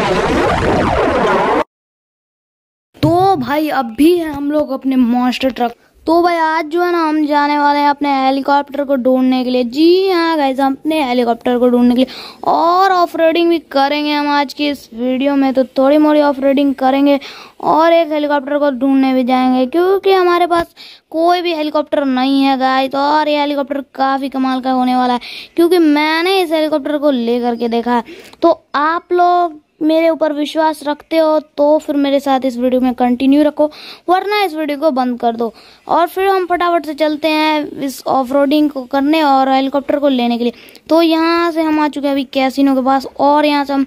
तो भाई अब भी है हम लोग अपने मॉन्स्टर ट्रक। तो भाई आज जो है ना हम जाने वाले हैं अपने हेलीकॉप्टर को ढूंढने के लिए। जी हाँ गाइस, हम अपने हेलीकॉप्टर को ढूंढने के लिए और ऑफ रोडिंग भी करेंगे हम आज की इस वीडियो में। तो थोड़ी मोड़ी ऑफ रोडिंग करेंगे और एक हेलीकॉप्टर को ढूंढने भी जाएंगे, क्योंकि हमारे पास कोई भी हेलीकॉप्टर नहीं है गाइस। और ये हेलीकॉप्टर काफ़ी कमाल का होने वाला है, क्योंकि मैंने इस हेलीकॉप्टर को लेकर के देखा है। तो आप लोग मेरे ऊपर विश्वास रखते हो तो फिर मेरे साथ इस वीडियो में कंटिन्यू रखो, वरना इस वीडियो को बंद कर दो। और फिर हम फटाफट से चलते हैं इस ऑफ रोडिंग को करने और हेलीकॉप्टर को लेने के लिए। तो यहाँ से हम आ चुके हैं अभी कैसीनो के पास, और यहाँ से हम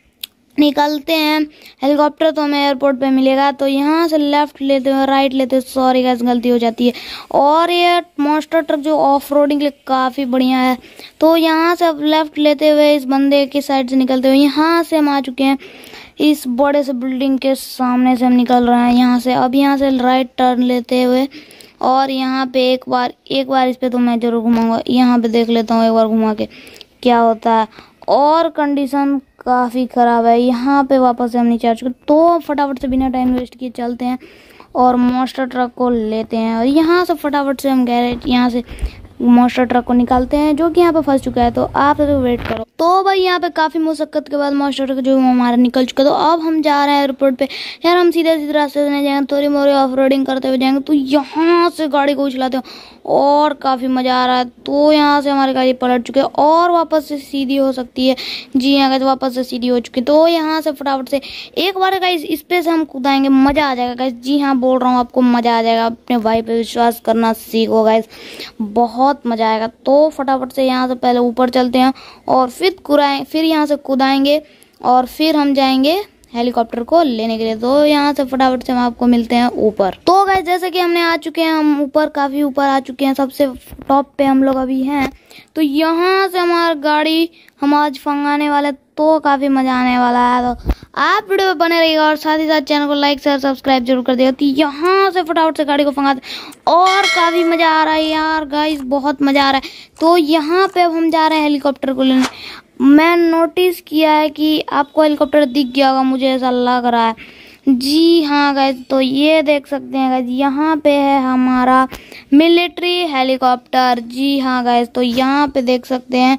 निकलते हैं। हेलीकॉप्टर तो हमें एयरपोर्ट पे मिलेगा, तो यहाँ से लेफ्ट लेते हुए राइट लेते हुए, सॉरी गाइस गलती हो जाती है। और ये मॉन्स्टर ट्रक जो ऑफ रोडिंग के लिए काफ़ी बढ़िया है। तो यहाँ से अब लेफ्ट लेते हुए इस बंदे की साइड से निकलते हुए यहाँ से हम आ चुके हैं इस बड़े से बिल्डिंग के सामने से हम निकल रहे हैं यहाँ से। अब यहाँ से राइट टर्न लेते हुए, और यहाँ पे एक बार इस पे तो मैं जरूर घुमाऊंगा। यहाँ पे देख लेता हूँ एक बार घुमा के क्या होता है। और कंडीशन काफ़ी ख़राब है। यहाँ पे वापस से हम नीचे आ चुके, तो फटाफट से बिना टाइम वेस्ट किए चलते हैं और मॉन्स्टर ट्रक को लेते हैं। और यहाँ से फटाफट से हम गैरेज यहाँ से मॉन्स्टर ट्रक को निकालते हैं, जो कि यहाँ पे फंस चुका है। तो आप तो वेट करो। तो भाई यहाँ पे काफ़ी मुशक्कत के बाद मॉन्स्टर ट्रक जो हमारा निकल चुका है। तो अब हम जा रहे हैं एयरपोर्ट पे। यार हम सीधे सीधे रास्ते से नहीं जाएंगे, थोड़ी मोड़ी ऑफ रोडिंग करते हुए जाएंगे। तो यहाँ से गाड़ी को उछलाते हो और काफ़ी मज़ा आ रहा है। तो यहाँ से हमारी गाड़ी पलट चुकी है और वापस से सीधी हो सकती है। जी हाँ गाइस, वापस से सीधी हो चुकी है। तो यहाँ से फटाफट से एक बार गाइस इस पे से हम कूदाएंगे, मज़ा आ जाएगा गाइस। जी हाँ बोल रहा हूँ आपको, मज़ा आ जाएगा। अपने भाई पे विश्वास करना सीखो गाइस, बहुत मज़ा आएगा। तो फटाफट से यहाँ से पहले ऊपर चलते हैं और फिर यहाँ से कूदाएंगे और फिर हम जाएंगे हेलीकॉप्टर को लेने के लिए। तो यहाँ से फटाफट से हम आपको मिलते हैं ऊपर। तो गाइस जैसे कि हमने आ चुके हैं, हम ऊपर काफ़ी ऊपर आ चुके हैं, सबसे टॉप पे हम लोग अभी हैं। तो यहाँ से हमारी गाड़ी हम आज फंगाने वाले, तो काफ़ी मज़ा आने वाला है। तो आप वीडियो में बने रहिएगा और साथ ही साथ चैनल को लाइक शेयर सब्सक्राइब जरूर कर दिएगा। तो यहाँ से फटाफट से गाड़ी को फंगाते और काफ़ी मज़ा आ रहा है यार गाइस, बहुत मज़ा आ रहा है। तो यहाँ पे अब हम जा रहे हैं हेलीकॉप्टर को लेने। मैं नोटिस किया है कि आपको हेलीकॉप्टर दिख गया होगा, मुझे ऐसा लग रहा है। जी हाँ गाइस, तो ये देख सकते हैं गाइस, यहाँ पे है हमारा मिलिट्री हेलीकॉप्टर। जी हाँ गाइस, तो यहाँ पे देख सकते हैं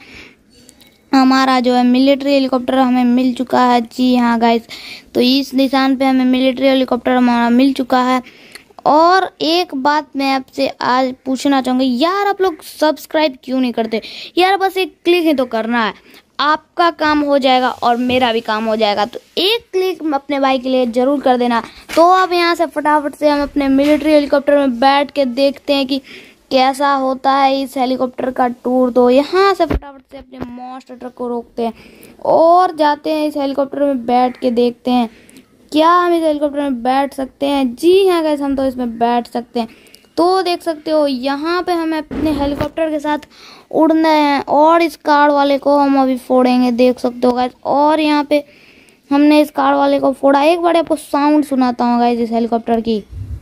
हमारा जो है मिलिट्री हेलीकॉप्टर हमें मिल चुका है। जी हाँ गाइस, तो इस निशान पे हमें मिलिट्री हेलीकॉप्टर हमारा मिल चुका है। और एक बात मैं आपसे आज पूछना चाहूँगी, यार आप लोग सब्सक्राइब क्यों नहीं करते? यार बस एक क्लिक ही तो करना है, आपका काम हो जाएगा और मेरा भी काम हो जाएगा। तो एक क्लिक अपने भाई के लिए जरूर कर देना। तो अब यहाँ से फटाफट से हम अपने मिलिट्री हेलीकॉप्टर में बैठ के देखते हैं कि कैसा होता है इस हेलीकॉप्टर का टूर। तो यहाँ से फटाफट से अपने मॉन्स्टर ट्रक को रोकते हैं और जाते हैं इस हेलीकॉप्टर में बैठ के देखते हैं क्या हम इस हेलीकॉप्टर में बैठ सकते हैं। जी हाँ गाइस, हम तो इसमें बैठ सकते हैं। तो देख सकते हो यहाँ पे हमें अपने हेलीकॉप्टर के साथ उड़ना है और इस कार वाले को हम अभी फोड़ेंगे, देख सकते हो गाइस। और यहाँ पे हमने इस कार वाले को फोड़ा। एक बार आपको साउंड सुनाता हूँ गाइस इस हेलीकॉप्टर की।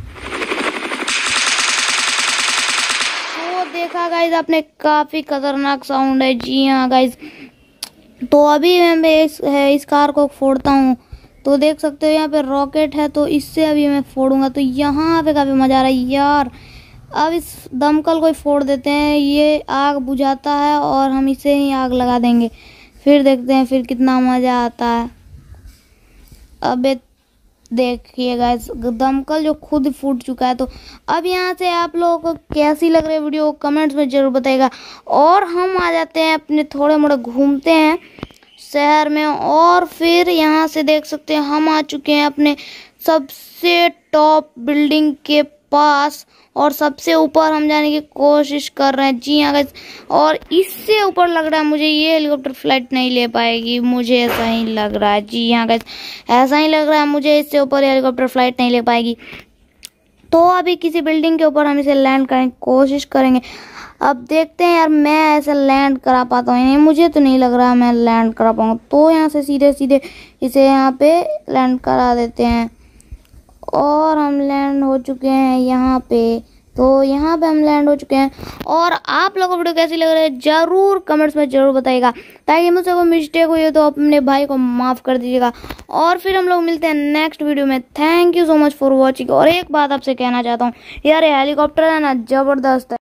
तो देखा गाइस आपने, काफ़ी खतरनाक साउंड है। जी हाँ गाइस, तो अभी मैं इस कार को फोड़ता हूँ। तो देख सकते हो यहाँ पे रॉकेट है, तो इससे अभी मैं फोड़ूंगा। तो यहाँ पे काफ़ी मज़ा आ रहा है यार। अब इस दमकल को ही फोड़ देते हैं, ये आग बुझाता है और हम इसे ही आग लगा देंगे। फिर देखते हैं फिर कितना मज़ा आता है। अबे देखिए गाइस, दमकल जो खुद फूट चुका है। तो अब यहाँ से आप लोगों को कैसी लग रही है वीडियो कमेंट्स में ज़रूर बताइएगा। और हम आ जाते हैं अपने थोड़े मोड़े घूमते हैं शहर में। और फिर यहाँ से देख सकते हैं हम आ चुके हैं अपने सबसे टॉप बिल्डिंग के पास और सबसे ऊपर हम जाने की कोशिश कर रहे हैं। जी हाँ गाइस, और इससे ऊपर लग रहा है मुझे ये हेलीकॉप्टर फ्लाइट नहीं ले पाएगी, मुझे ऐसा ही लग रहा है। जी हाँ गाइस, ऐसा ही लग रहा है मुझे, इससे ऊपर हेलीकॉप्टर फ्लाइट नहीं ले पाएगी। तो अभी किसी बिल्डिंग के ऊपर हम इसे लैंड करने की कोशिश करेंगे। अब देखते हैं यार, मैं ऐसे लैंड करा पाता हूँ नहीं, मुझे तो नहीं लग रहा मैं लैंड करा पाऊँगा। तो यहाँ से सीधे सीधे इसे यहाँ पे लैंड करा देते हैं और हम लैंड हो चुके हैं यहाँ पे। तो यहाँ पे हम लैंड हो चुके हैं। और आप लोगों को वीडियो कैसी लग रही है जरूर कमेंट्स में जरूर बताइएगा, ताकि मुझसे कोई मिस्टेक हुई हो तो अपने भाई को माफ़ कर दीजिएगा। और फिर हम लोग मिलते हैं नेक्स्ट वीडियो में। Thank you so much for watching. और एक बात आपसे कहना चाहता हूँ यार, ये हेलीकॉप्टर है ना, ज़बरदस्त है।